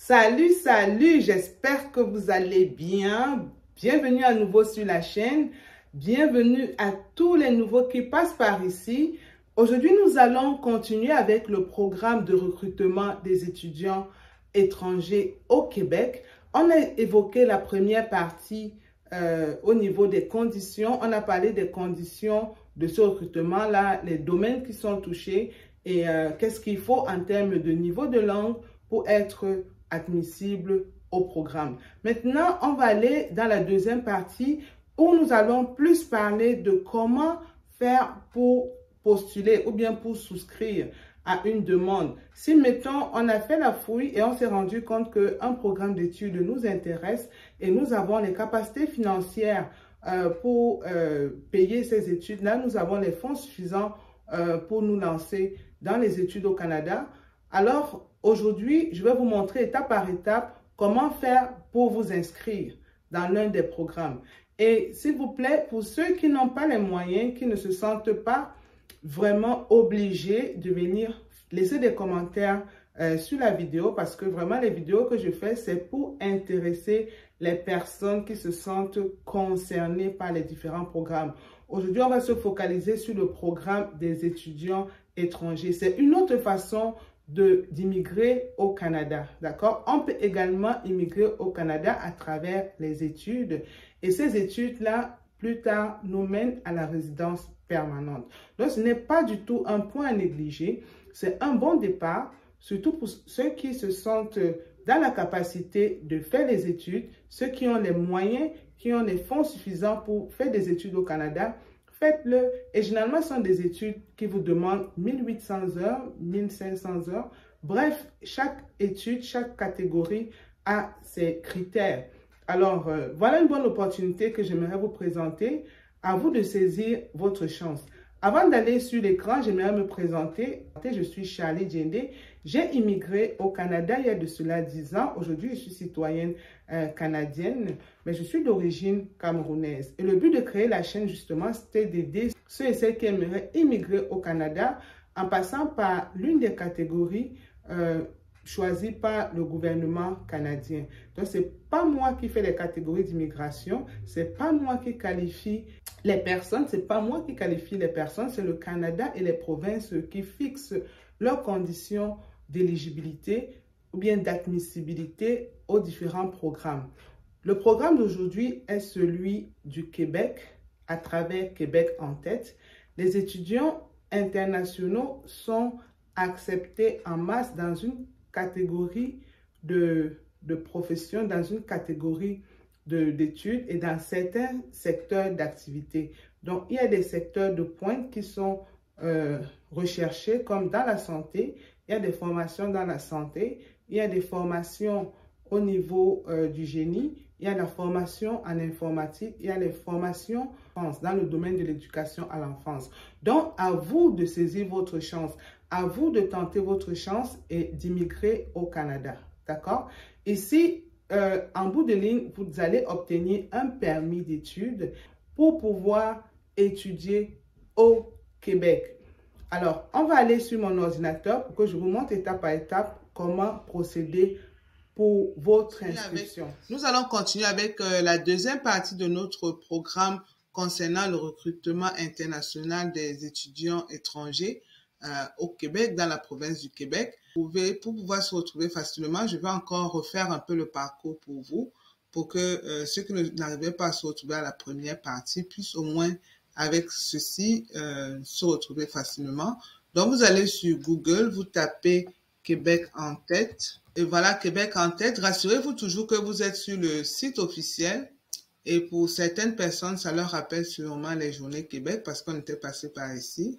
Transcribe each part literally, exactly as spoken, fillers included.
Salut, salut, j'espère que vous allez bien. Bienvenue à nouveau sur la chaîne. Bienvenue à tous les nouveaux qui passent par ici. Aujourd'hui, nous allons continuer avec le programme de recrutement des étudiants étrangers au Québec. On a évoqué la première partie euh, au niveau des conditions. On a parlé des conditions de ce recrutement-là, les domaines qui sont touchés et euh, qu'est-ce qu'il faut en termes de niveau de langue pour être admissible au programme. Maintenant, on va aller dans la deuxième partie où nous allons plus parler de comment faire pour postuler ou bien pour souscrire à une demande. Si, mettons, on a fait la fouille et on s'est rendu compte qu'un programme d'études nous intéresse et nous avons les capacités financières euh, pour euh, payer ces études-là, nous avons les fonds suffisants euh, pour nous lancer dans les études au Canada. Alors, aujourd'hui, je vais vous montrer étape par étape comment faire pour vous inscrire dans l'un des programmes. Et s'il vous plaît, pour ceux qui n'ont pas les moyens, qui ne se sentent pas vraiment obligés de venir laisser des commentaires euh, sur la vidéo, parce que vraiment les vidéos que je fais, c'est pour intéresser les personnes qui se sentent concernées par les différents programmes. Aujourd'hui, on va se focaliser sur le programme des étudiants étrangers. C'est une autre façon d'immigrer au Canada, d'accord? On peut également immigrer au Canada à travers les études. Et ces études-là, plus tard, nous mènent à la résidence permanente. Donc, ce n'est pas du tout un point à négliger. C'est un bon départ, surtout pour ceux qui se sentent dans la capacité de faire les études, ceux qui ont les moyens, qui ont les fonds suffisants pour faire des études au Canada. Faites-le. Et généralement, ce sont des études qui vous demandent mille huit cents heures, mille cinq cents heures. Bref, chaque étude, chaque catégorie a ses critères. Alors, euh, voilà une bonne opportunité que j'aimerais vous présenter. À vous de saisir votre chance. Avant d'aller sur l'écran, j'aimerais me présenter. Je suis Charlie Djendé. J'ai immigré au Canada il y a de cela dix ans. Aujourd'hui, je suis citoyenne euh, canadienne, mais je suis d'origine camerounaise. Et le but de créer la chaîne, justement, c'était d'aider ceux et celles qui aimeraient immigrer au Canada en passant par l'une des catégories euh, choisies par le gouvernement canadien. Donc, ce n'est pas moi qui fais les catégories d'immigration, ce n'est pas moi qui qualifie les personnes, ce n'est pas moi qui qualifie les personnes, c'est le Canada et les provinces qui fixent leurs conditions d'éligibilité ou bien d'admissibilité aux différents programmes. Le programme d'aujourd'hui est celui du Québec, à travers Québec en tête. Les étudiants internationaux sont acceptés en masse dans une catégorie de, de profession, dans une catégorie d'études et dans certains secteurs d'activité. Donc, il y a des secteurs de pointe qui sont euh, recherchés, comme dans la santé. Il y a des formations dans la santé, il y a des formations au niveau euh, du génie, il y a la formation en informatique, il y a les formations dans le domaine de l'éducation à l'enfance. Donc, à vous de saisir votre chance, à vous de tenter votre chance et d'immigrer au Canada. D'accord? Ici, Euh, en bout de ligne, vous allez obtenir un permis d'études pour pouvoir étudier au Québec. Alors, on va aller sur mon ordinateur pour que je vous montre étape par étape comment procéder pour votre inscription. Nous allons continuer avec euh, la deuxième partie de notre programme concernant le recrutement international des étudiants étrangers euh, au Québec, dans la province du Québec. Vous pouvez, pour pouvoir se retrouver facilement, je vais encore refaire un peu le parcours pour vous, pour que euh, ceux qui n'arrivaient pas à se retrouver à la première partie puissent au moins, avec ceci, euh, se retrouver facilement. Donc, vous allez sur Google, vous tapez Québec en tête. Et voilà, Québec en tête. Rassurez-vous toujours que vous êtes sur le site officiel. Et pour certaines personnes, ça leur rappelle sûrement les Journées Québec parce qu'on était passé par ici.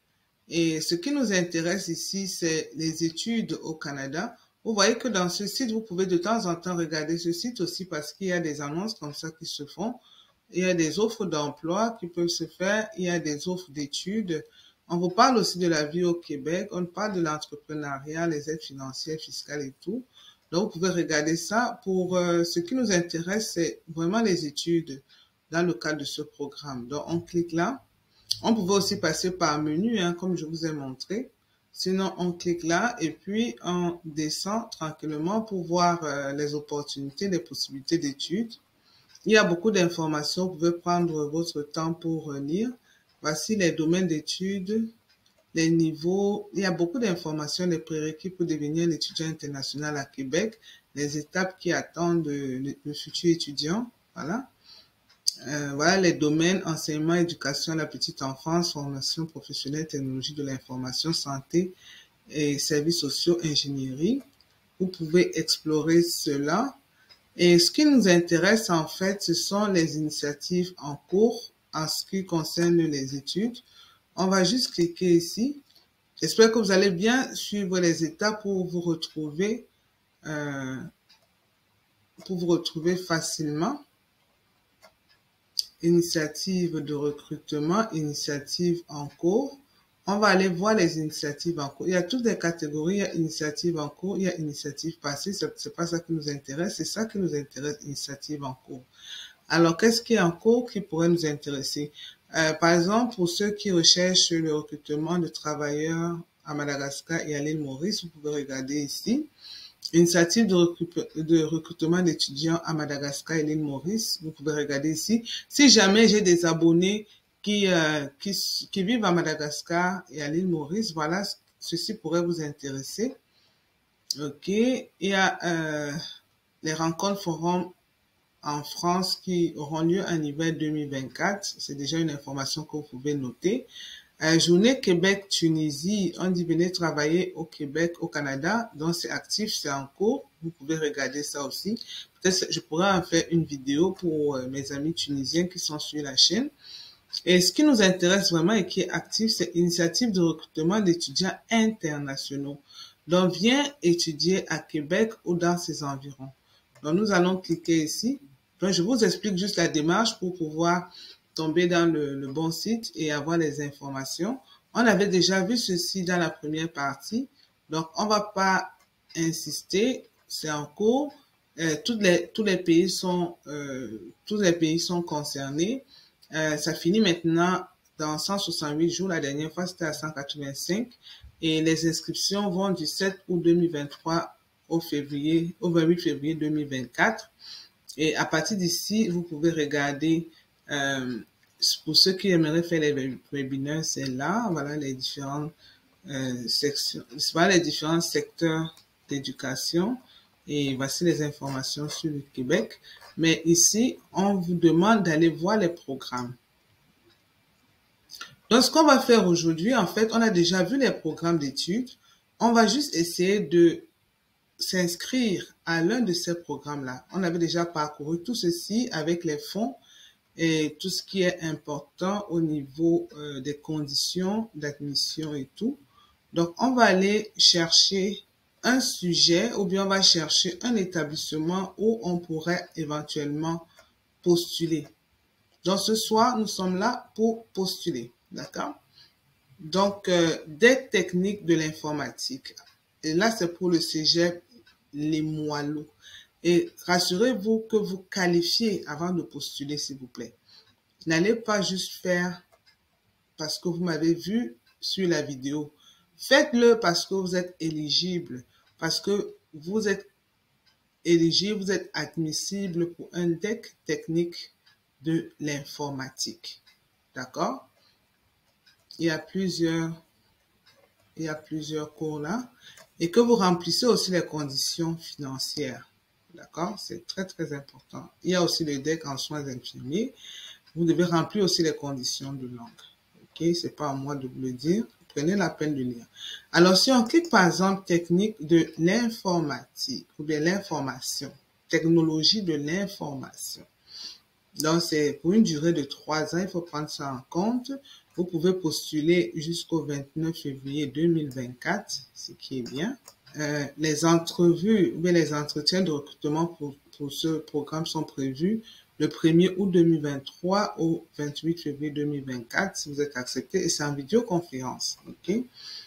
Et ce qui nous intéresse ici, c'est les études au Canada. Vous voyez que dans ce site, vous pouvez de temps en temps regarder ce site aussi parce qu'il y a des annonces comme ça qui se font. Il y a des offres d'emploi qui peuvent se faire. Il y a des offres d'études. On vous parle aussi de la vie au Québec. On parle de l'entrepreneuriat, les aides financières, fiscales et tout. Donc, vous pouvez regarder ça. Pour euh, ce qui nous intéresse, c'est vraiment les études dans le cadre de ce programme. Donc, on clique là. On pouvait aussi passer par menu, hein, comme je vous ai montré. Sinon, on clique là et puis on descend tranquillement pour voir euh, les opportunités, les possibilités d'études. Il y a beaucoup d'informations, vous pouvez prendre votre temps pour lire. Voici les domaines d'études, les niveaux. Il y a beaucoup d'informations, les prérequis pour devenir un étudiant international à Québec, les étapes qui attendent le, le futur étudiant. Voilà. Euh, voilà les domaines, enseignement, éducation, la petite enfance, formation professionnelle, technologie de l'information, santé et services sociaux, ingénierie. Vous pouvez explorer cela. Et ce qui nous intéresse en fait, ce sont les initiatives en cours en ce qui concerne les études. On va juste cliquer ici. J'espère que vous allez bien suivre les étapes pour vous retrouver, euh, pour vous retrouver facilement. Initiative de recrutement, initiative en cours. On va aller voir les initiatives en cours. Il y a toutes les catégories. Il y a initiative en cours, il y a initiative passée. C'est pas ça qui nous intéresse. C'est ça qui nous intéresse, initiative en cours. Alors, qu'est-ce qui est en cours qui pourrait nous intéresser? Euh, par exemple, pour ceux qui recherchent le recrutement de travailleurs à Madagascar et à l'île Maurice, vous pouvez regarder ici. Initiative de, recrut de recrutement d'étudiants à Madagascar et l'île Maurice, vous pouvez regarder ici. Si jamais j'ai des abonnés qui, euh, qui, qui vivent à Madagascar et à l'île Maurice, voilà, ceci pourrait vous intéresser. Ok, il y a euh, les rencontres forums en France qui auront lieu en hiver deux mille vingt-quatre. C'est déjà une information que vous pouvez noter. Euh, journée Québec-Tunisie, on dit venez travailler au Québec, au Canada, donc c'est actif, c'est en cours, vous pouvez regarder ça aussi. Peut-être je pourrais en faire une vidéo pour euh, mes amis tunisiens qui sont sur la chaîne. Et ce qui nous intéresse vraiment et qui est actif, c'est l'initiative de recrutement d'étudiants internationaux. Donc viens étudier à Québec ou dans ses environs. Donc nous allons cliquer ici. Donc je vous explique juste la démarche pour pouvoir tomber dans le, le bon site et avoir les informations. On avait déjà vu ceci dans la première partie, donc on va pas insister, c'est en cours. Euh, toutes les, tous les pays sont, euh, tous les pays sont concernés. Euh, ça finit maintenant dans cent soixante-huit jours. La dernière fois c'était à cent quatre-vingt-cinq et les inscriptions vont du sept août deux mille vingt-trois au février, au vingt-huit février deux mille vingt-quatre. Et à partir d'ici, vous pouvez regarder, euh, pour ceux qui aimeraient faire les webinaires, c'est là, voilà les différentes euh, sections, voilà les différents secteurs d'éducation. Et voici les informations sur le Québec. Mais ici, on vous demande d'aller voir les programmes. Donc, ce qu'on va faire aujourd'hui, en fait, on a déjà vu les programmes d'études. On va juste essayer de s'inscrire à l'un de ces programmes-là. On avait déjà parcouru tout ceci avec les fonds et tout ce qui est important au niveau euh, des conditions d'admission et tout. Donc, on va aller chercher un sujet ou bien on va chercher un établissement où on pourrait éventuellement postuler. Donc, ce soir, nous sommes là pour postuler. D'accord? Donc, euh, des techniques de l'informatique. Et là, c'est pour le cégep Les Moilots. Et rassurez-vous que vous qualifiez avant de postuler, s'il vous plaît. N'allez pas juste faire parce que vous m'avez vu sur la vidéo. Faites-le parce que vous êtes éligible, parce que vous êtes éligible, vous êtes admissible pour un D E C technique de l'informatique. D'accord? Il y a plusieurs, il y a plusieurs cours là. Et que vous remplissez aussi les conditions financières. D'accord? C'est très, très important. Il y a aussi le D E C en soins infirmiers. Vous devez remplir aussi les conditions de langue. Ok? C'est pas à moi de vous le dire. Prenez la peine de lire. Alors, si on clique par exemple technique de l'informatique ou bien l'information, technologie de l'information. Donc, c'est pour une durée de trois ans, il faut prendre ça en compte. Vous pouvez postuler jusqu'au vingt-neuf février deux mille vingt-quatre, ce qui est bien. Euh, les entrevues ou bien les entretiens de recrutement pour, pour ce programme sont prévus le premier août deux mille vingt-trois au vingt-huit février deux mille vingt-quatre, si vous êtes accepté, et c'est en vidéoconférence. Okay?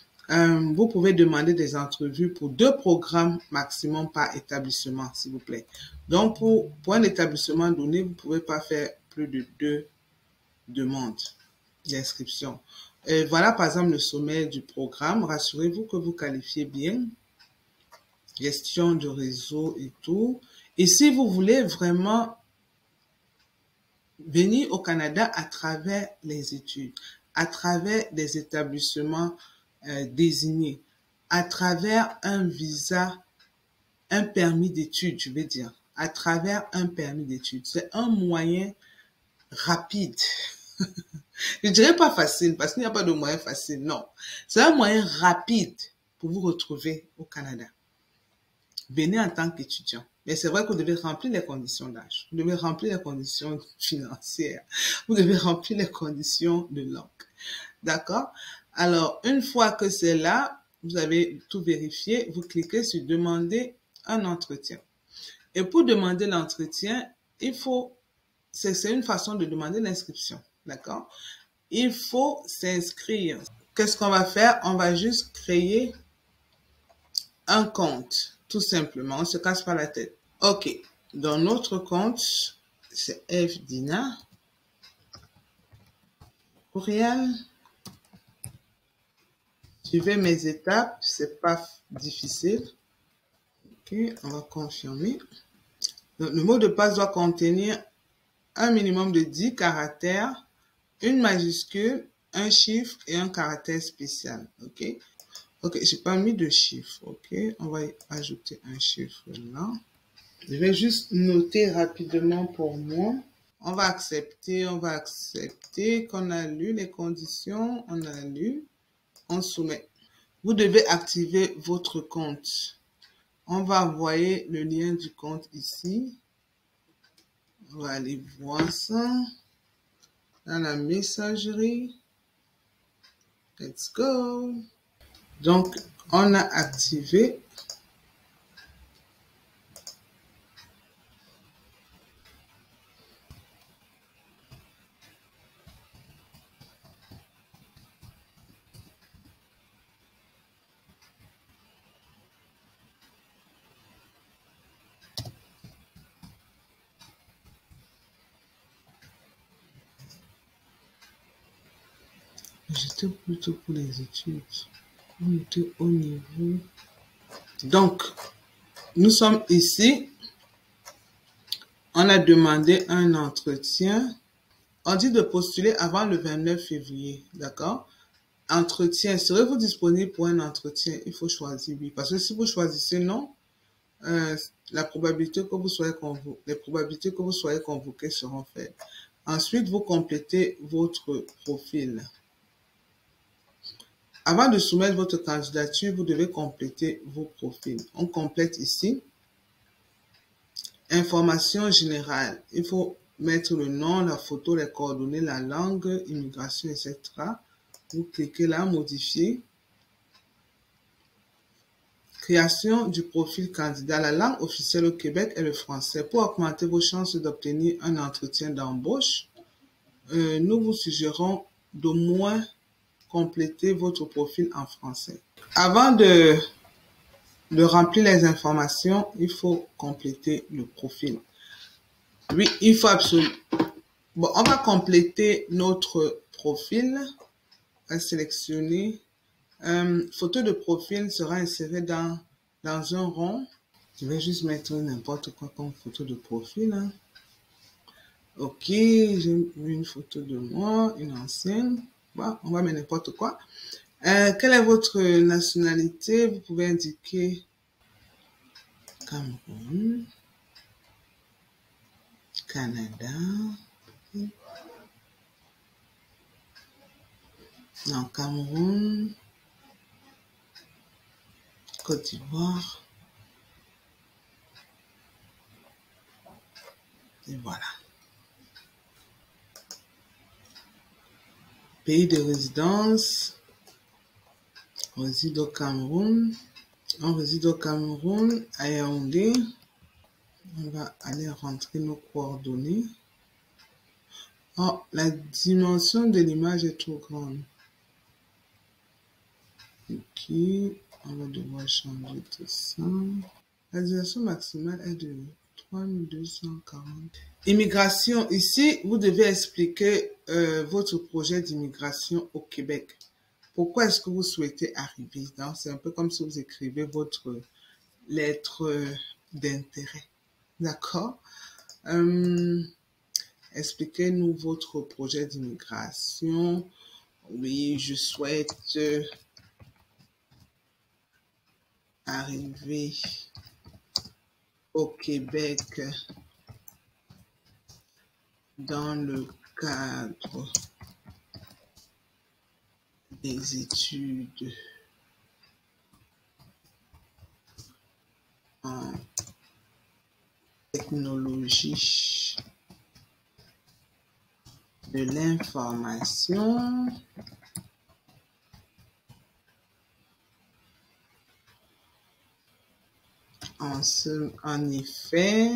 Euh, vous pouvez demander des entrevues pour deux programmes maximum par établissement, s'il vous plaît. Donc, pour, pour un établissement donné, vous ne pouvez pas faire plus de deux demandes d'inscription. Et voilà par exemple le sommet du programme. Rassurez-vous que vous qualifiez bien. Gestion de réseau et tout. Et si vous voulez vraiment venir au Canada à travers les études, à travers des établissements euh, désignés, à travers un visa, un permis d'études, je veux dire, à travers un permis d'études. C'est un moyen rapide. Je dirais pas facile, parce qu'il n'y a pas de moyen facile, non. C'est un moyen rapide pour vous retrouver au Canada. Venez en tant qu'étudiant. Mais c'est vrai que vous devez remplir les conditions d'âge. Vous devez remplir les conditions financières. Vous devez remplir les conditions de langue. D'accord? Alors, une fois que c'est là, vous avez tout vérifié, vous cliquez sur demander un entretien. Et pour demander l'entretien, il faut, c'est une façon de demander l'inscription. D'accord? Il faut s'inscrire. Qu'est-ce qu'on va faire? On va juste créer un compte, tout simplement. On ne se casse pas la tête. OK. Dans notre compte, c'est F Dina. Courriel. Suivez mes étapes. C'est pas difficile. OK. On va confirmer. Donc, le mot de passe doit contenir un minimum de dix caractères, une majuscule, un chiffre et un caractère spécial. OK. OK. J'ai pas mis de chiffre. OK. On va y ajouter un chiffre là. Je vais juste noter rapidement pour moi. On va accepter, on va accepter qu'on a lu les conditions, on a lu, on soumet. Vous devez activer votre compte. On va envoyer le lien du compte ici. On va aller voir ça dans la messagerie. Let's go. Donc, on a activé. J'étais plutôt pour les études. On était au niveau. Donc, nous sommes ici. On a demandé un entretien. On dit de postuler avant le vingt-neuf février. D'accord? Entretien. Serez-vous disponible pour un entretien? Il faut choisir oui. Parce que si vous choisissez non, euh, la probabilité que vous soyez convoqué, les probabilités que vous soyez convoqué seront faibles. Ensuite, vous complétez votre profil. Avant de soumettre votre candidature, vous devez compléter vos profils. On complète ici. Information générale. Il faut mettre le nom, la photo, les coordonnées, la langue, immigration, et cetera. Vous cliquez là, modifier. Création du profil candidat. La langue officielle au Québec est le français. Pour augmenter vos chances d'obtenir un entretien d'embauche, euh, nous vous suggérons d'au moins compléter votre profil en français. Avant de, de remplir les informations, il faut compléter le profil. Oui, il faut absolument... Bon, on va compléter notre profil. On va sélectionner. Euh, photo de profil sera insérée dans, dans un rond. Je vais juste mettre n'importe quoi comme photo de profil. Hein. Ok, j'ai mis une photo de moi, une ancienne. Bon, on va mettre n'importe quoi. Euh, quelle est votre nationalité? Vous pouvez indiquer Cameroun, Canada, non, Cameroun, Côte d'Ivoire. Et voilà. Pays de résidence. On réside au Cameroun. On réside au Cameroun, à Yaoundé. On va aller rentrer nos coordonnées. Oh, la dimension de l'image est trop grande. Ok, on va devoir changer tout ça. La dimension maximale est de trois mille deux cent quarante. Immigration, ici, vous devez expliquer euh, votre projet d'immigration au Québec. Pourquoi est-ce que vous souhaitez arriver? C'est un peu comme si vous écrivez votre lettre d'intérêt. D'accord? euh, Expliquez-nous votre projet d'immigration. Oui, je souhaite arriver au Québec dans le cadre des études en technologie de l'information en, ce, en effet,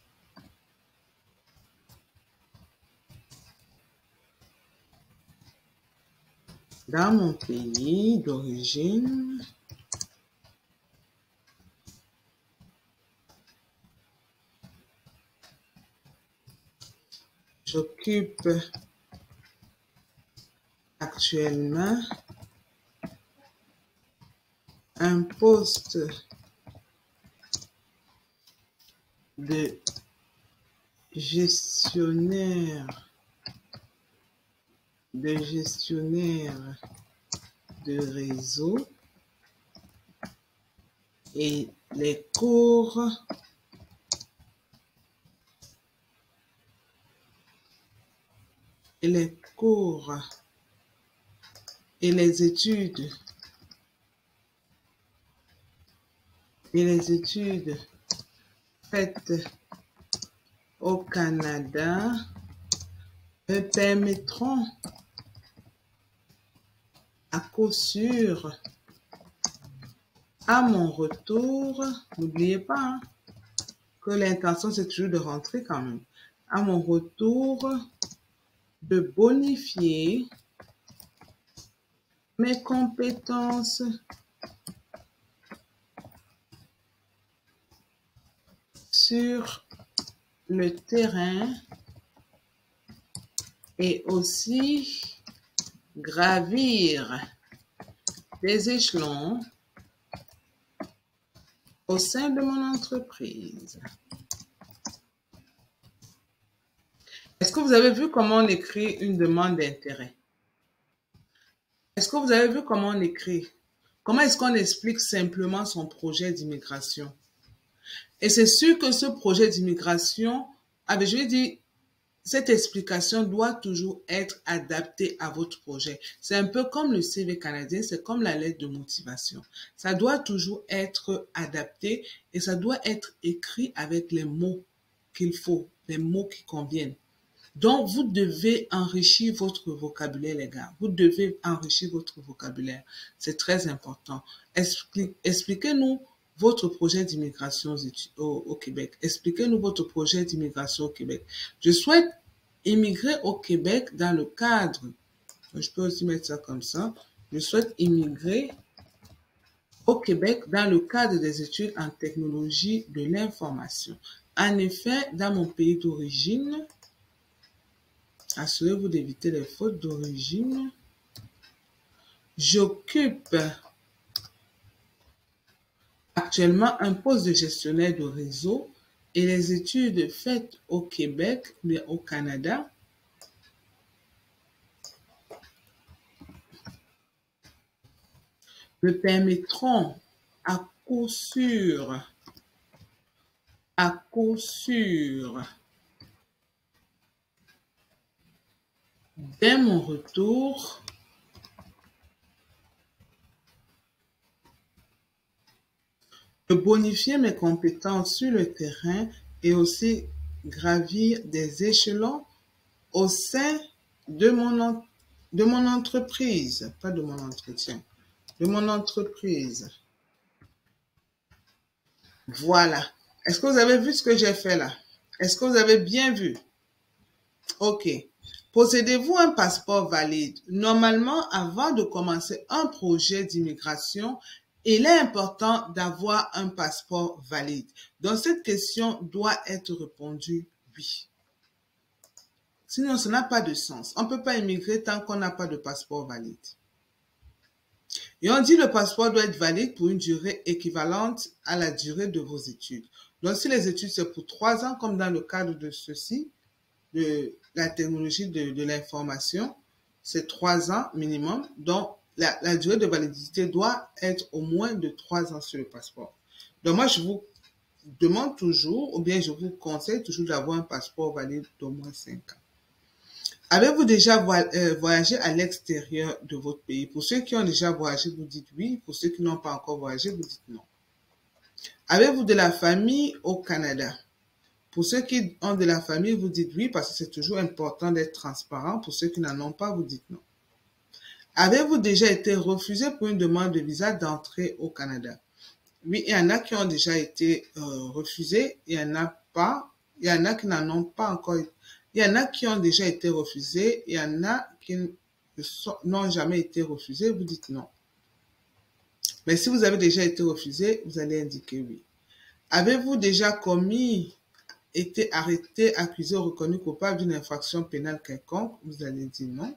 dans mon pays d'origine, j'occupe actuellement un poste de gestionnaire, de gestionnaire de réseau et les cours et les cours et les études et les études faites au Canada me permettront à coup sûr, à mon retour, n'oubliez pas hein, que l'intention c'est toujours de rentrer quand même, à mon retour, de bonifier mes compétences sur le terrain et aussi gravir des échelons au sein de mon entreprise. Est-ce que vous avez vu comment on écrit une demande d'intérêt? Est-ce que vous avez vu comment on écrit? Comment est-ce qu'on explique simplement son projet d'immigration? Et c'est sûr que ce projet d'immigration, ah, je vais dire, cette explication doit toujours être adaptée à votre projet. C'est un peu comme le C V canadien, c'est comme la lettre de motivation. Ça doit toujours être adapté et ça doit être écrit avec les mots qu'il faut, les mots qui conviennent. Donc, vous devez enrichir votre vocabulaire, les gars. Vous devez enrichir votre vocabulaire. C'est très important. Expli- Expliquez-nous votre projet d'immigration au, au Québec. Expliquez-nous votre projet d'immigration au Québec. Je souhaite immigrer au Québec dans le cadre, je peux aussi mettre ça comme ça, je souhaite immigrer au Québec dans le cadre des études en technologie de l'information. En effet, dans mon pays d'origine, assurez-vous d'éviter les fautes d'origine. J'occupe actuellement un poste de gestionnaire de réseau et les études faites au Québec, mais au Canada, me permettront à coup sûr, à coup sûr, dès mon retour, de bonifier mes compétences sur le terrain et aussi gravir des échelons au sein de mon, de mon entreprise, pas de mon entretien, de mon entreprise. Voilà. Est-ce que vous avez vu ce que j'ai fait là? Est-ce que vous avez bien vu? Ok. Possédez-vous un passeport valide? Normalement, avant de commencer un projet d'immigration, Il est important d'avoir un passeport valide. Donc, cette question doit être répondue oui. Sinon, ça n'a pas de sens. On ne peut pas immigrer tant qu'on n'a pas de passeport valide. Et on dit que le passeport doit être valide pour une durée équivalente à la durée de vos études. Donc, si les études, c'est pour trois ans, comme dans le cadre de ceci, de la technologie de, de l'information, c'est trois ans minimum. Donc, la, la durée de validité doit être au moins de trois ans sur le passeport. Donc, moi, je vous demande toujours, ou bien je vous conseille toujours d'avoir un passeport valide d'au moins cinq ans. Avez-vous déjà voyagé à l'extérieur de votre pays? Pour ceux qui ont déjà voyagé, vous dites oui. Pour ceux qui n'ont pas encore voyagé, vous dites non. Avez-vous de la famille au Canada? Pour ceux qui ont de la famille, vous dites oui, parce que c'est toujours important d'être transparent. Pour ceux qui n'en ont pas, vous dites non. Avez-vous déjà été refusé pour une demande de visa d'entrée au Canada? Oui, il y en a qui ont déjà été euh, refusés, il y en a pas, il y en a qui n'en ont pas encore été. Il y en a qui ont déjà été refusés, il y en a qui n'ont jamais été refusés, vous dites non. Mais si vous avez déjà été refusé, vous allez indiquer oui. Avez-vous déjà commis, été arrêté, accusé ou reconnu coupable d'une infraction pénale quelconque? Vous allez dire non.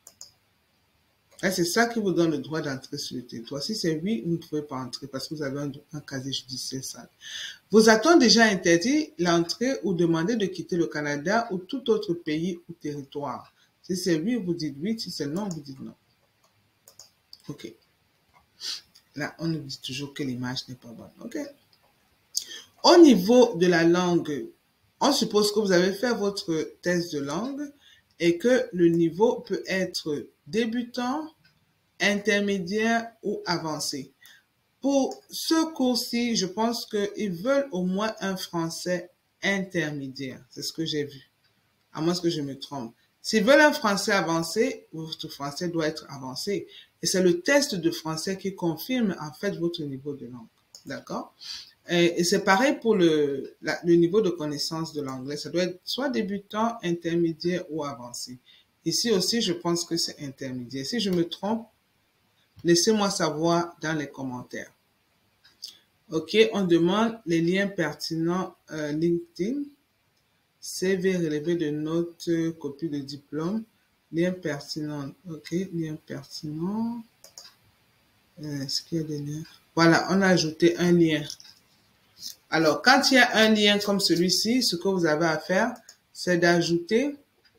C'est ça qui vous donne le droit d'entrer sur le territoire. Si c'est oui, vous ne pouvez pas entrer parce que vous avez un, un casier judiciaire sale. Vous a-t-on déjà interdit l'entrée ou demandé de quitter le Canada ou tout autre pays ou territoire? Si c'est oui, vous dites oui. Si c'est non, vous dites non. OK. Là, on nous dit toujours que l'image n'est pas bonne. OK. Au niveau de la langue, on suppose que vous avez fait votre test de langue et que le niveau peut être débutant, intermédiaire ou avancé. Pour ce cours-ci, je pense qu'ils veulent au moins un français intermédiaire. C'est ce que j'ai vu, à moins que je me trompe. S'ils veulent un français avancé, votre français doit être avancé. Et c'est le test de français qui confirme en fait votre niveau de langue. D'accord? Et, et c'est pareil pour le, la, le niveau de connaissance de l'anglais. Ça doit être soit débutant, intermédiaire ou avancé. Ici aussi, je pense que c'est intermédiaire. Si je me trompe, laissez-moi savoir dans les commentaires. OK, on demande les liens pertinents euh, LinkedIn, C V relevé de notes, euh, copie de diplôme, liens pertinents. OK, liens pertinents. Euh, Est-ce qu'il y a des liens? Voilà, on a ajouté un lien. Alors, quand il y a un lien comme celui-ci, ce que vous avez à faire, c'est d'ajouter,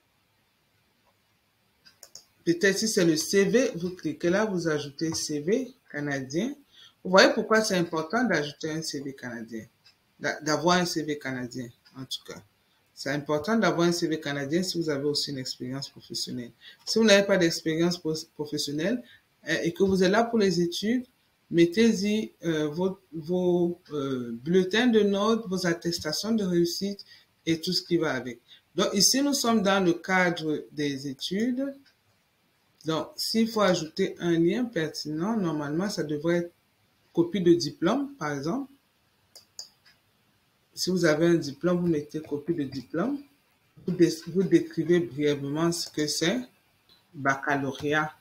peut-être si c'est le C V, vous cliquez là, vous ajoutez C V canadien. Vous voyez pourquoi c'est important d'ajouter un C V canadien, d'avoir un C V canadien en tout cas. C'est important d'avoir un C V canadien si vous avez aussi une expérience professionnelle. Si vous n'avez pas d'expérience professionnelle et que vous êtes là pour les études, mettez-y euh, vos, vos euh, bulletins de notes, vos attestations de réussite et tout ce qui va avec. Donc ici, nous sommes dans le cadre des études. Donc, s'il faut ajouter un lien pertinent, normalement, ça devrait être copie de diplôme, par exemple. Si vous avez un diplôme, vous mettez copie de diplôme. Vous, dé vous décrivez brièvement ce que c'est. Baccalauréat.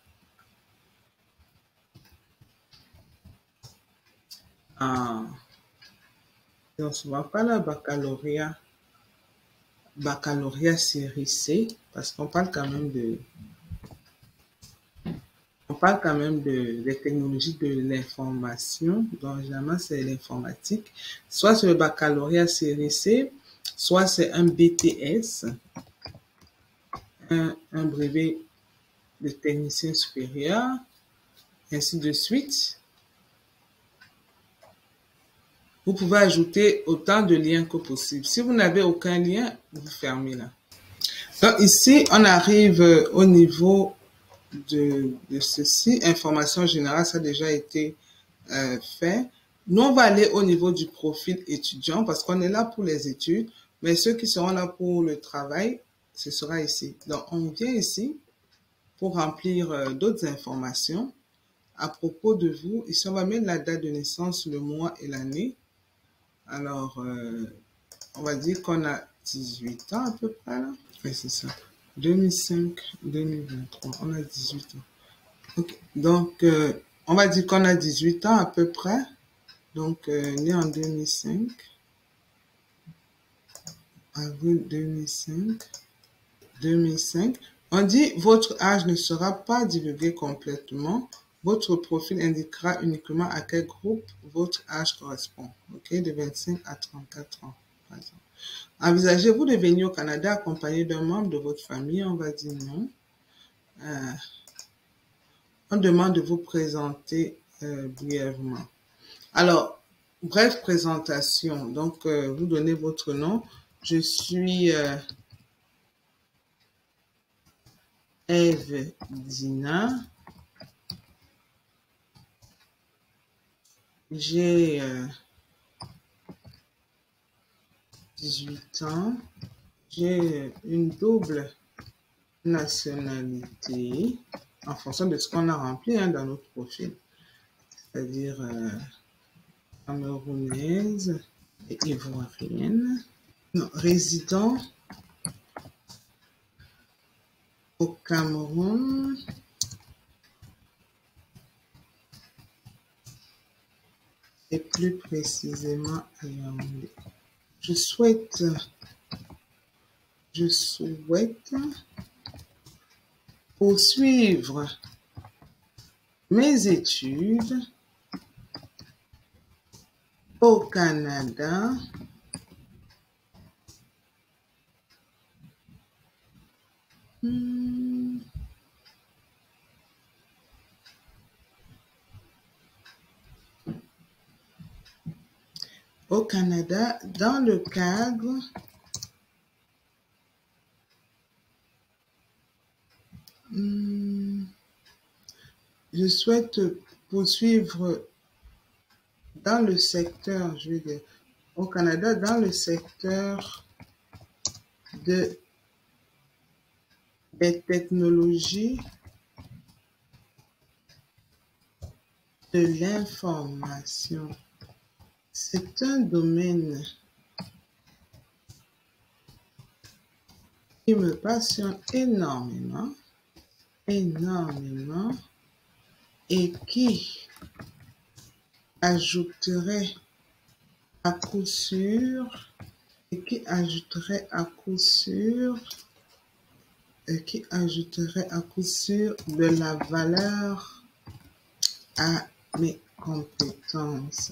Ah. On ne se voit pas là, baccalauréat. Baccalauréat série C, parce qu'on parle quand même de... On parle quand même de, des technologies de l'information, donc généralement c'est l'informatique. Soit c'est le baccalauréat série C, soit c'est un B T S, un, un brevet de technicien supérieur, ainsi de suite. Vous pouvez ajouter autant de liens que possible. Si vous n'avez aucun lien, vous fermez là. Donc ici, on arrive au niveau de, de ceci. Information générale, ça a déjà été euh, fait. Nous, on va aller au niveau du profil étudiant parce qu'on est là pour les études, mais ceux qui seront là pour le travail, ce sera ici. Donc, on vient ici pour remplir euh, d'autres informations à propos de vous. Ici, on va mettre la date de naissance, le mois et l'année. Alors, euh, on va dire qu'on a dix-huit ans à peu près là. Oui, c'est ça. deux mille cinq deux mille vingt-trois, on a dix-huit ans. Okay. Donc, euh, on va dire qu'on a dix-huit ans à peu près. Donc, euh, né en deux mille cinq. Avril deux mille cinq. deux mille cinq. On dit votre âge ne sera pas divulgué complètement. Votre profil indiquera uniquement à quel groupe votre âge correspond. Ok, de vingt-cinq à trente-quatre ans, par exemple. Envisagez-vous de venir au Canada accompagné d'un membre de votre famille? On va dire non. Euh, on demande de vous présenter euh, brièvement. Alors, bref présentation. Donc, euh, vous donnez votre nom. Je suis euh, Eve Dina. J'ai euh, dix-huit ans. J'ai une double nationalité en fonction de ce qu'on a rempli hein, dans notre profil. C'est-à-dire euh, camerounaise et ivoirienne. Non, résident au Cameroun. Et plus précisément à Yaoundé. Je souhaite, je souhaite poursuivre mes études au Canada hmm, au Canada dans le cadre hmm, je souhaite poursuivre dans le secteur, je veux dire, au Canada dans le secteur de des technologies de l'information. C'est un domaine qui me passionne énormément, énormément, et qui ajouterait à coup sûr, et qui ajouterait à coup sûr, et qui ajouterait à coup sûr de la valeur à mes compétences.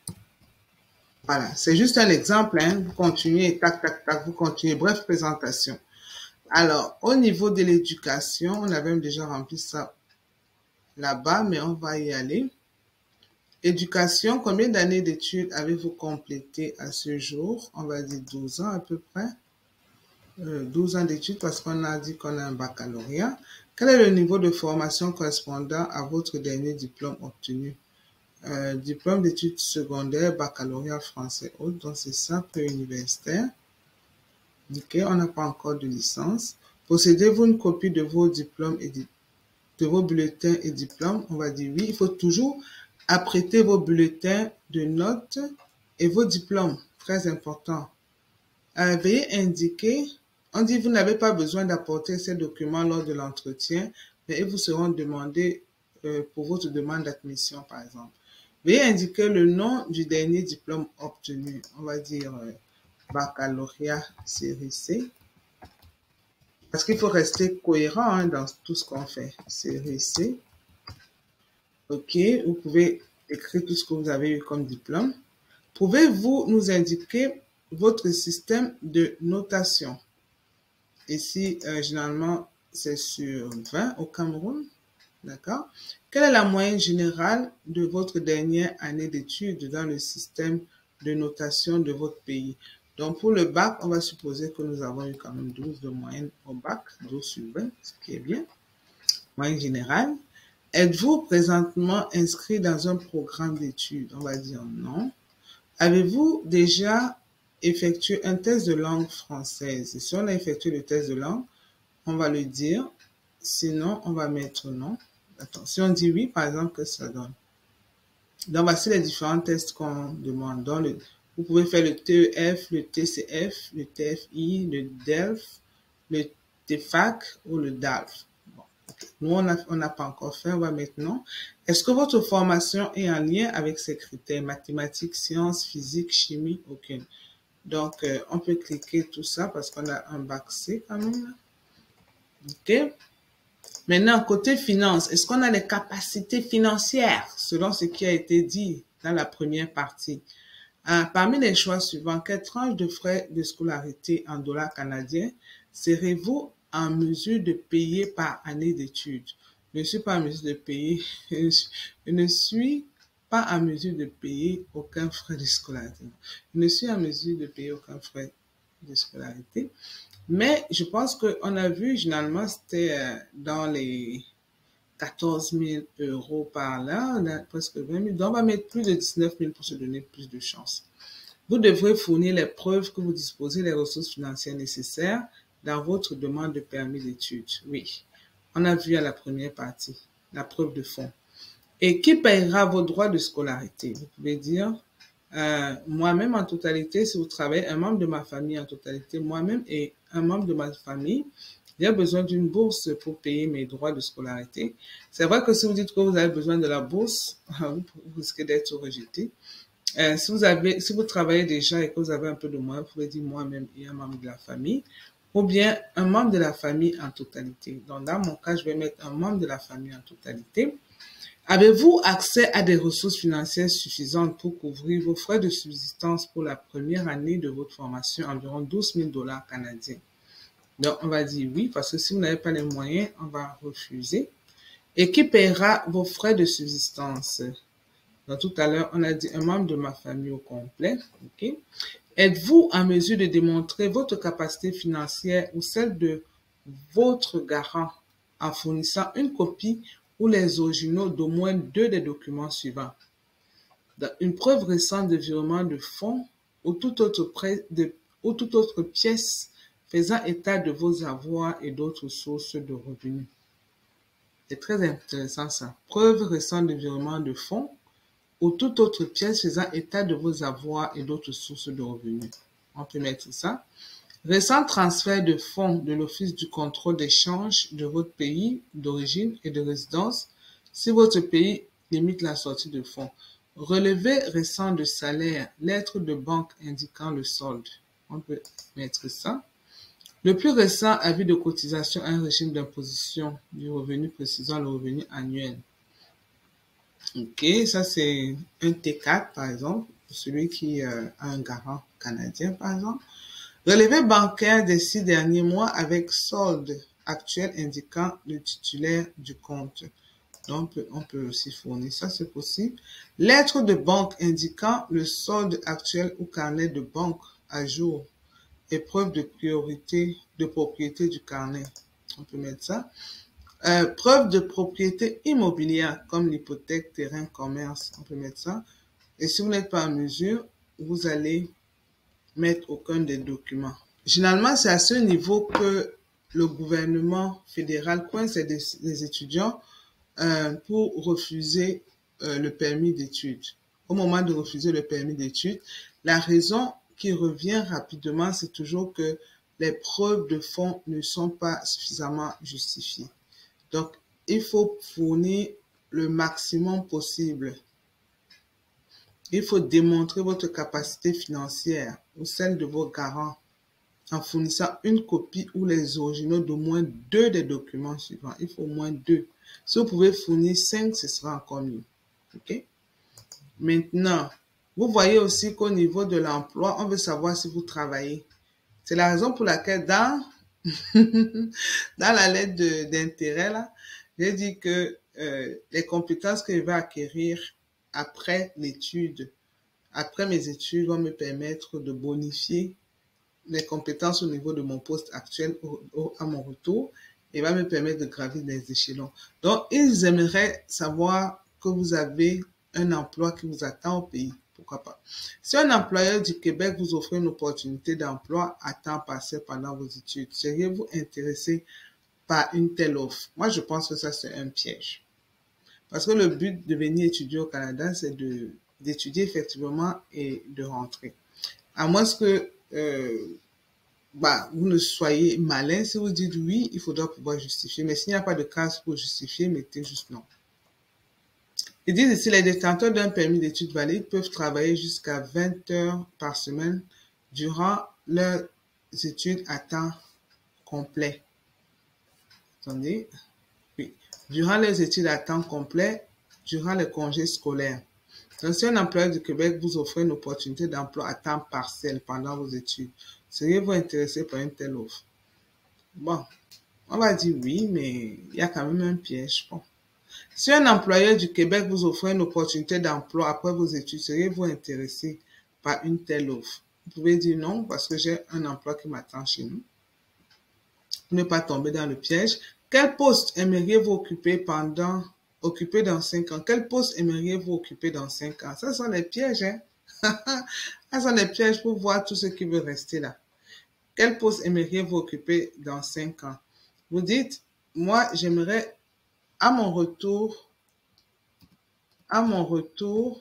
Voilà, c'est juste un exemple, hein. Vous continuez, tac, tac, tac, vous continuez. Bref, présentation. Alors, au niveau de l'éducation, on avait même déjà rempli ça là-bas, mais on va y aller. Éducation, combien d'années d'études avez-vous complété à ce jour? On va dire douze ans à peu près. Euh, douze ans d'études parce qu'on a dit qu'on a un baccalauréat. Quel est le niveau de formation correspondant à votre dernier diplôme obtenu? Euh, diplôme d'études secondaires, baccalauréat français autre, donc c'est ça, pré-universitaire. Ok, on n'a pas encore de licence. Possédez-vous une copie de vos diplômes et de vos bulletins et diplômes? On va dire oui. Il faut toujours apprêter vos bulletins de notes et vos diplômes, très important. Euh, veuillez indiquer, on dit vous n'avez pas besoin d'apporter ces documents lors de l'entretien, mais ils vous seront demandés euh, pour votre demande d'admission, par exemple. Veuillez indiquer le nom du dernier diplôme obtenu. On va dire euh, baccalauréat série C. Parce qu'il faut rester cohérent hein, dans tout ce qu'on fait. Série C. OK, vous pouvez écrire tout ce que vous avez eu comme diplôme. Pouvez-vous nous indiquer votre système de notation? Ici, euh, généralement, c'est sur vingt au Cameroun. D'accord? Quelle est la moyenne générale de votre dernière année d'études dans le système de notation de votre pays? Donc, pour le bac, on va supposer que nous avons eu quand même douze de moyenne au bac, douze sur vingt, ce qui est bien. Moyenne générale. Êtes-vous présentement inscrit dans un programme d'études? On va dire non. Avez-vous déjà effectué un test de langue française? Et si on a effectué le test de langue, on va le dire. Sinon, on va mettre non. Attends, si on dit oui, par exemple, que ça donne? Donc, voici les différents tests qu'on demande. Donc, le, vous pouvez faire le T E F, le T C F, le T F I, le D E L F, le T F A C ou le D A L F. Bon. Nous, on n'a on n'a pas encore fait, on va maintenant. Est-ce que votre formation est en lien avec ces critères? Mathématiques, sciences, physique, chimie, aucune. Donc, euh, on peut cliquer tout ça parce qu'on a un bac C quand même. OK? Maintenant, côté finance, est-ce qu'on a les capacités financières selon ce qui a été dit dans la première partie? Ah, parmi les choix suivants, quelle tranche de frais de scolarité en dollars canadiens serez-vous en mesure de payer par année d'études? Je ne suis pas en mesure de payer, je ne suis pas en mesure de payer aucun frais de scolarité. Je ne suis en mesure de payer aucun frais de scolarité. Mais je pense qu'on a vu, généralement, c'était dans les quatorze mille euros par là, on a presque vingt mille. Donc, on va mettre plus de dix-neuf mille pour se donner plus de chance. Vous devrez fournir les preuves que vous disposez des ressources financières nécessaires dans votre demande de permis d'études. Oui, on a vu à la première partie, la preuve de fonds. Et qui paiera vos droits de scolarité? Vous pouvez dire, euh, moi-même en totalité, si vous travaillez, un membre de ma famille en totalité, moi-même et un membre de ma famille, j'ai besoin d'une bourse pour payer mes droits de scolarité. C'est vrai que si vous dites que vous avez besoin de la bourse, vous risquez d'être rejeté. Euh, si vous avez, si vous travaillez déjà et que vous avez un peu de moins, vous pouvez dire moi-même et un membre de la famille, ou bien un membre de la famille en totalité. Donc, dans mon cas, je vais mettre un membre de la famille en totalité. Avez-vous accès à des ressources financières suffisantes pour couvrir vos frais de subsistance pour la première année de votre formation, environ douze mille dollars canadiens? Donc, on va dire oui, parce que si vous n'avez pas les moyens, on va refuser. Et qui paiera vos frais de subsistance? Donc, tout à l'heure, on a dit un membre de ma famille au complet. Okay. Êtes-vous en mesure de démontrer votre capacité financière ou celle de votre garant en fournissant une copie ou les originaux d'au moins deux des documents suivants? Donc, une preuve récente de virement de fonds ou toute autre, prêt de, ou toute autre pièce faisant état de vos avoirs et d'autres sources de revenus. C'est très intéressant ça. Preuve récente de virement de fonds ou toute autre pièce faisant état de vos avoirs et d'autres sources de revenus. On peut mettre ça. Récent transfert de fonds de l'Office du contrôle d'échange de votre pays d'origine et de résidence si votre pays limite la sortie de fonds. Relevé récent de salaire, lettre de banque indiquant le solde. On peut mettre ça. Le plus récent avis de cotisation à un régime d'imposition du revenu précisant le revenu annuel. Ok, ça c'est un T quatre par exemple, pour celui qui euh, a un garant canadien par exemple. Relevé bancaire des six derniers mois avec solde actuel indiquant le titulaire du compte. Donc, on peut, on peut aussi fournir ça, c'est possible. Lettre de banque indiquant le solde actuel ou carnet de banque à jour. Et preuve de priorité, de propriété du carnet. On peut mettre ça. Euh, preuve de propriété immobilière, comme l'hypothèque, terrain, commerce. On peut mettre ça. Et si vous n'êtes pas en mesure, vous allez mettre aucun des documents. Généralement, c'est à ce niveau que le gouvernement fédéral coince les, les étudiants euh, pour refuser euh, le permis d'études. Au moment de refuser le permis d'études, la raison qui revient rapidement, c'est toujours que les preuves de fonds ne sont pas suffisamment justifiées. Donc, il faut fournir le maximum possible. Il faut démontrer votre capacité financière ou celle de vos garants en fournissant une copie ou les originaux d'au moins deux des documents suivants. Il faut au moins deux. Si vous pouvez fournir cinq, ce sera encore mieux. OK? Maintenant, vous voyez aussi qu'au niveau de l'emploi, on veut savoir si vous travaillez. C'est la raison pour laquelle dans, dans la lettre d'intérêt, là, j'ai dit que euh, les compétences que je vais acquérir après l'étude, après mes études, vont me permettre de bonifier les compétences au niveau de mon poste actuel au, au, à mon retour et va me permettre de gravir les échelons. Donc, ils aimeraient savoir que vous avez un emploi qui vous attend au pays. Pourquoi pas? Si un employeur du Québec vous offre une opportunité d'emploi à temps partiel pendant vos études, seriez-vous intéressé par une telle offre? Moi, je pense que ça, c'est un piège. Parce que le but de venir étudier au Canada, c'est de, d'étudier effectivement et de rentrer. À moins que euh, bah, vous ne soyez malin. Si vous dites oui, il faudra pouvoir justifier. Mais s'il n'y a pas de case pour justifier, mettez juste non. Ils disent ici, les détenteurs d'un permis d'études valide peuvent travailler jusqu'à vingt heures par semaine durant leurs études à temps complet. Attendez. Oui. Durant les études à temps complet, durant les congés scolaires. Donc, si un employeur du Québec vous offre une opportunité d'emploi à temps partiel pendant vos études, seriez-vous intéressé par une telle offre? Bon, on va dire oui, mais il y a quand même un piège. Bon. Si un employeur du Québec vous offre une opportunité d'emploi après vos études, seriez-vous intéressé par une telle offre? Vous pouvez dire non parce que j'ai un emploi qui m'attend chez nous. Pour ne pas tomber dans le piège. Quel poste aimeriez-vous occuper pendant, occuper dans cinq ans? Quel poste aimeriez-vous occuper dans cinq ans? Ça sont les pièges, hein? Ça sont les pièges pour voir tout ce qui veut rester là. Quel poste aimeriez-vous occuper dans cinq ans? Vous dites, moi, j'aimerais, à mon retour, à mon retour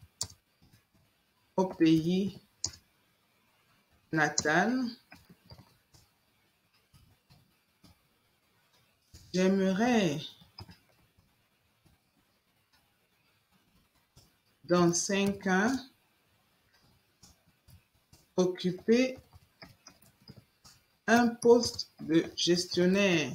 au pays natal, j'aimerais dans cinq ans occuper un poste de gestionnaire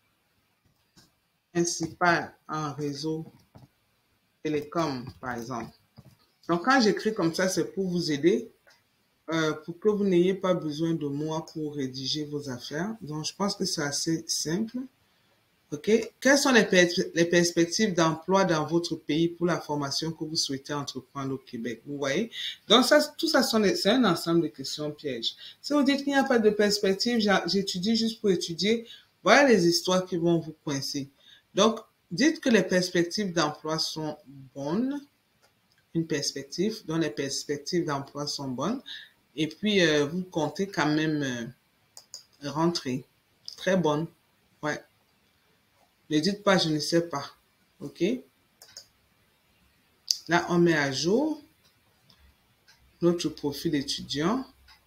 principal en réseau télécom, par exemple. Donc, quand j'écris comme ça, c'est pour vous aider, euh, pour que vous n'ayez pas besoin de moi pour rédiger vos affaires. Donc, je pense que c'est assez simple. OK? Quelles sont les, pers les perspectives d'emploi dans votre pays pour la formation que vous souhaitez entreprendre au Québec? Vous voyez? Donc, ça, tout ça, c'est un ensemble de questions pièges. Si vous dites qu'il n'y a pas de perspective, j'étudie juste pour étudier, voilà les histoires qui vont vous coincer. Donc, dites que les perspectives d'emploi sont bonnes, une perspective, dont les perspectives d'emploi sont bonnes, et puis euh, vous comptez quand même euh, rentrer. Très bonne. Ouais. Ne dites pas, je ne sais pas. OK? Là, on met à jour notre profil étudiant.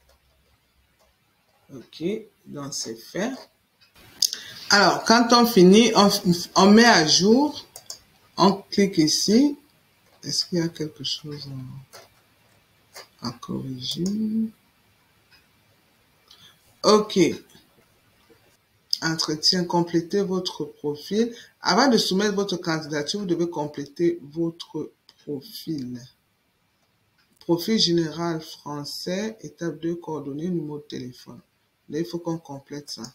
OK? Donc, c'est fait. Alors, quand on finit, on, on met à jour. On clique ici. Est-ce qu'il y a quelque chose à, à corriger? OK. Entretien, complétez votre profil. Avant de soumettre votre candidature, vous devez compléter votre profil. Profil général français, étape deux, coordonnées, numéro de téléphone. Là, il faut qu'on complète ça.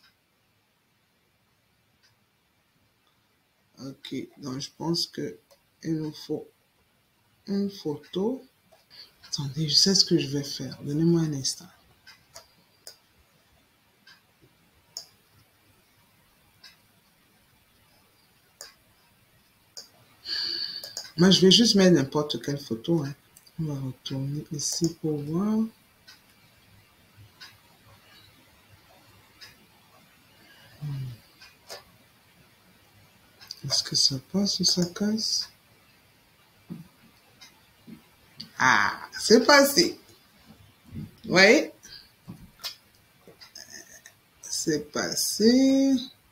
Ok, donc je pense que il nous faut une photo. Attendez, je sais ce que je vais faire. Donnez-moi un instant. Moi, je vais juste mettre n'importe quelle photo. Hein. On va retourner ici pour voir. Est-ce que ça passe ou ça casse? Ah, c'est passé. Vous voyez? C'est passé.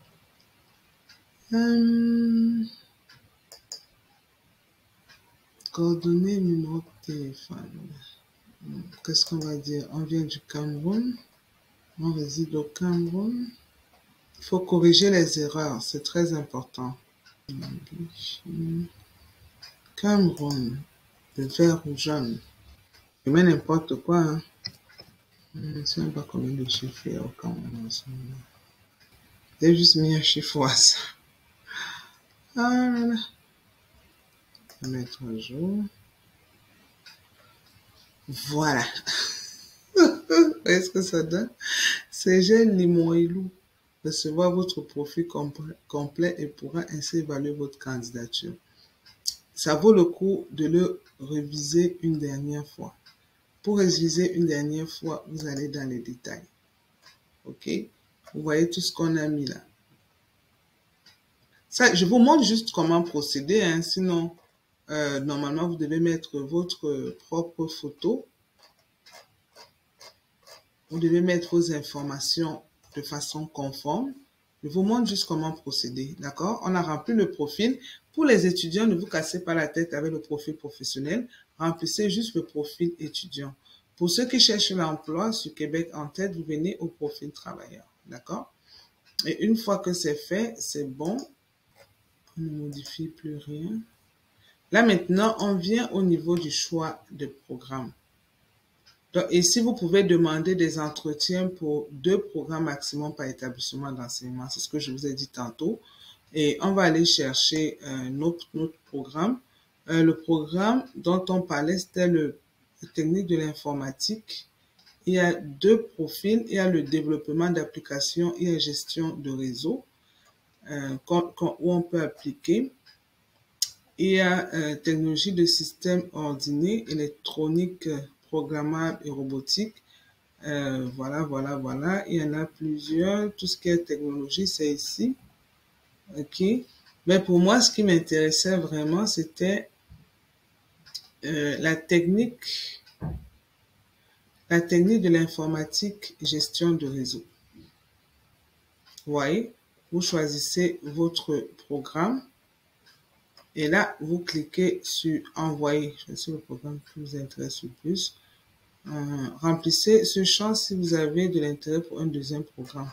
Hum. Coordonnées, numéro de téléphone. Qu'est-ce qu'on va dire? On vient du Cameroun. On réside au Cameroun. Il faut corriger les erreurs. C'est très important. Cameroun. Le vert ou jaune. Je mets n'importe quoi. Hein. Je ne sais même pas combien de chiffres il y a au Cameroun. J'ai juste mis un chiffre au hasard. Ah là là. Je vais mettre à jour. Voilà. Est-ce que ça donne? Cégep Limoilou recevra votre profil complet et pourra ainsi évaluer votre candidature. Ça vaut le coup de le réviser une dernière fois. Pour réviser une dernière fois, vous allez dans les détails. OK? Vous voyez tout ce qu'on a mis là. Ça, je vous montre juste comment procéder. Hein, sinon, euh, normalement, vous devez mettre votre propre photo. Vous devez mettre vos informations de façon conforme. Je vous montre juste comment procéder, d'accord? On a rempli le profil. Pour les étudiants, ne vous cassez pas la tête avec le profil professionnel. Remplissez juste le profil étudiant. Pour ceux qui cherchent l'emploi sur Québec en tête, vous venez au profil travailleur, d'accord? Et une fois que c'est fait, c'est bon. On ne modifie plus rien. Là, maintenant, on vient au niveau du choix de programme. Donc, ici, vous pouvez demander des entretiens pour deux programmes maximum par établissement d'enseignement. C'est ce que je vous ai dit tantôt. Et on va aller chercher euh, notre, notre programme. Euh, le programme dont on parlait, c'était le, le technique de l'informatique. Il y a deux profils. Il y a le développement d'applications et la gestion de réseau euh, qu'on, qu'on, où on peut appliquer. Il y a euh, technologie de système ordonné, électronique, programmable et robotique. Euh, voilà, voilà, voilà. Il y en a plusieurs. Tout ce qui est technologie, c'est ici. OK. Mais pour moi, ce qui m'intéressait vraiment, c'était euh, la technique, la technique de l'informatique, gestion de réseau. Vous voyez, vous choisissez votre programme. Et là, vous cliquez sur envoyer. Choisissez le programme qui vous intéresse le plus. Euh, remplissez ce champ si vous avez de l'intérêt pour un deuxième programme.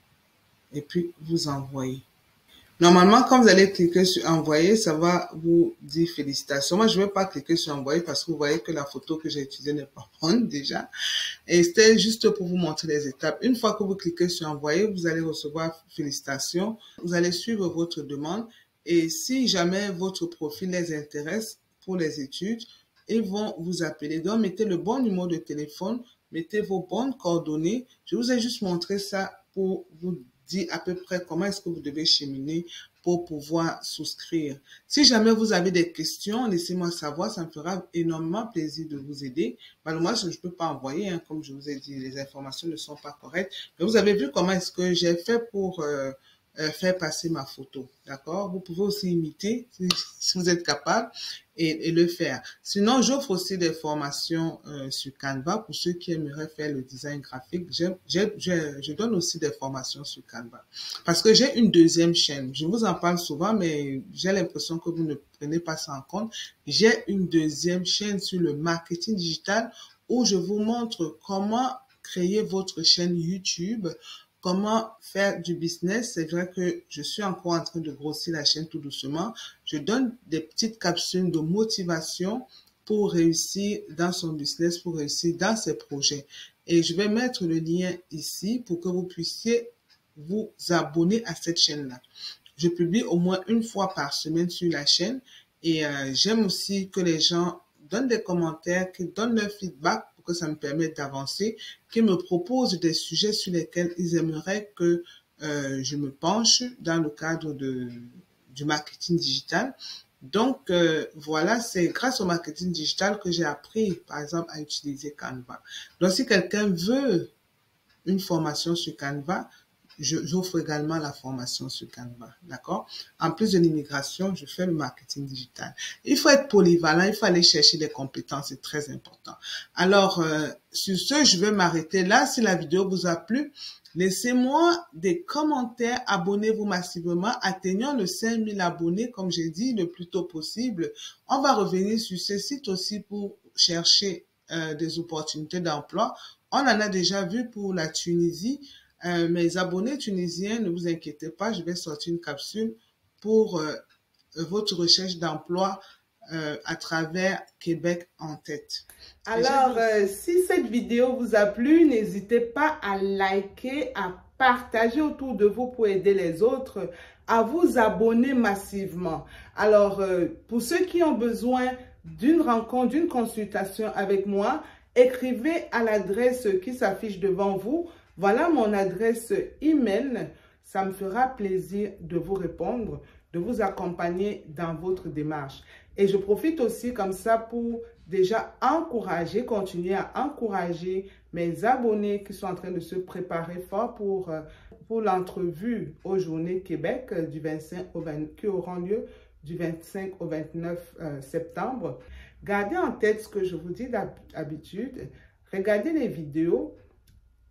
Et puis, vous envoyez. Normalement, quand vous allez cliquer sur envoyer, ça va vous dire félicitations. Moi, je ne vais pas cliquer sur envoyer parce que vous voyez que la photo que j'ai utilisée n'est pas bonne déjà. Et c'était juste pour vous montrer les étapes. Une fois que vous cliquez sur envoyer, vous allez recevoir félicitations. Vous allez suivre votre demande. Et si jamais votre profil les intéresse pour les études, ils vont vous appeler. Donc, mettez le bon numéro de téléphone, mettez vos bonnes coordonnées. Je vous ai juste montré ça pour vous dire à peu près comment est-ce que vous devez cheminer pour pouvoir souscrire. Si jamais vous avez des questions, laissez-moi savoir, ça me fera énormément plaisir de vous aider. Malheureusement, je ne peux pas envoyer, hein, comme je vous ai dit, les informations ne sont pas correctes. Mais vous avez vu comment est-ce que j'ai fait pour euh, euh, faire passer ma photo, d'accord? Vous pouvez aussi imiter si, si vous êtes capable et, et le faire. Sinon, j'offre aussi des formations euh, sur Canva pour ceux qui aimeraient faire le design graphique. Je, je, je, je donne aussi des formations sur Canva parce que j'ai une deuxième chaîne. Je vous en parle souvent, mais j'ai l'impression que vous ne prenez pas ça en compte. J'ai une deuxième chaîne sur le marketing digital où je vous montre comment créer votre chaîne YouTube, comment faire du business. C'est vrai que je suis encore en train de grossir la chaîne tout doucement. Je donne des petites capsules de motivation pour réussir dans son business, pour réussir dans ses projets. Et je vais mettre le lien ici pour que vous puissiez vous abonner à cette chaîne-là. Je publie au moins une fois par semaine sur la chaîne et euh, j'aime aussi que les gens donnent des commentaires, qu'ils donnent leur feedback pour que ça me permette d'avancer, qu'ils me proposent des sujets sur lesquels ils aimeraient que euh, je me penche dans le cadre de, du marketing digital. Donc, euh, voilà, c'est grâce au marketing digital que j'ai appris, par exemple, à utiliser Canva. Donc, si quelqu'un veut une formation sur Canva, j'offre également la formation sur Canva, d'accord? En plus de l'immigration, je fais le marketing digital. Il faut être polyvalent, il faut aller chercher des compétences, c'est très important. Alors, euh, sur ce, je vais m'arrêter là. Si la vidéo vous a plu, laissez-moi des commentaires, abonnez-vous massivement, atteignons le cinq mille abonnés, comme j'ai dit, le plus tôt possible. On va revenir sur ce site aussi pour chercher euh, des opportunités d'emploi. On en a déjà vu pour la Tunisie. Euh, mes abonnés tunisiens, ne vous inquiétez pas, je vais sortir une capsule pour euh, votre recherche d'emploi euh, à travers Québec en tête. Alors, euh, si cette vidéo vous a plu, n'hésitez pas à liker, à partager autour de vous pour aider les autres, à vous abonner massivement. Alors, euh, pour ceux qui ont besoin d'une rencontre, d'une consultation avec moi, écrivez à l'adresse qui s'affiche devant vous. Voilà mon adresse email. Ça me fera plaisir de vous répondre, de vous accompagner dans votre démarche. Et je profite aussi comme ça pour déjà encourager, continuer à encourager mes abonnés qui sont en train de se préparer fort pour, pour l'entrevue aux Journées Québec du vingt-cinq au vingt, qui auront lieu du vingt-cinq au vingt-neuf septembre. Gardez en tête ce que je vous dis d'habitude. Regardez les vidéos.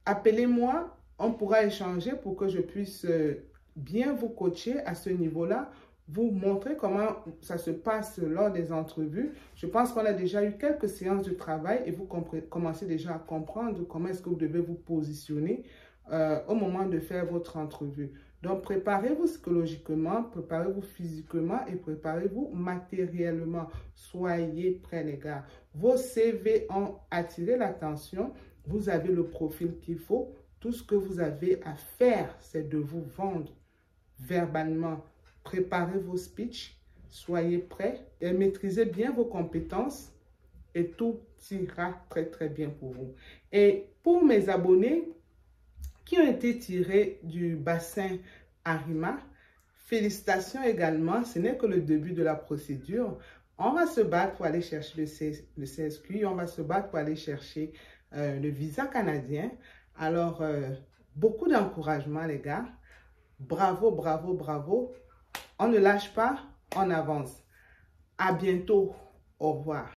appelez-moi, on pourra échanger pour que je puisse euh, bien vous coacher à ce niveau-là, vous montrer comment ça se passe lors des entrevues. Je pense qu'on a déjà eu quelques séances de travail et vous commencez déjà à comprendre comment est-ce que vous devez vous positionner euh, au moment de faire votre entrevue. Donc, préparez-vous psychologiquement, préparez-vous physiquement et préparez-vous matériellement. Soyez prêts, les gars. Vos C V ont attiré l'attention. Vous avez le profil qu'il faut. Tout ce que vous avez à faire, c'est de vous vendre verbalement. Préparez vos speeches, soyez prêts et maîtrisez bien vos compétences et tout ira très très bien pour vous. Et pour mes abonnés qui ont été tirés du bassin Arima, félicitations également, ce n'est que le début de la procédure. On va se battre pour aller chercher le, C, le C S Q, on va se battre pour aller chercher euh, le visa canadien. Alors, euh, beaucoup d'encouragement les gars. Bravo, bravo, bravo. On ne lâche pas, on avance. À bientôt. Au revoir.